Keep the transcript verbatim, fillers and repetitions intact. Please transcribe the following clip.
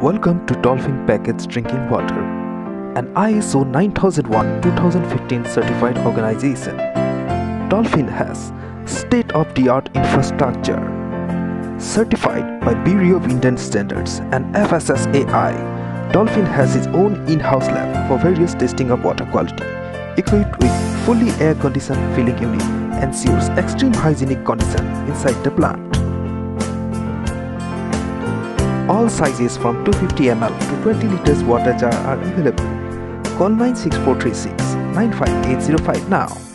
Welcome to Dolphin Packaged Drinking Water, an I S O nine thousand one twenty fifteen certified organization. Dolphin has state-of-the-art infrastructure. Certified by Bureau of Indian Standards and F S S A I, Dolphin has its own in-house lab for various testing of water quality. Equipped with fully air-conditioned filling unit, ensures extreme hygienic condition inside the plant. All sizes from two hundred fifty milliliters to twenty liters water jar are available. Call nine six four three six nine five eight zero five now.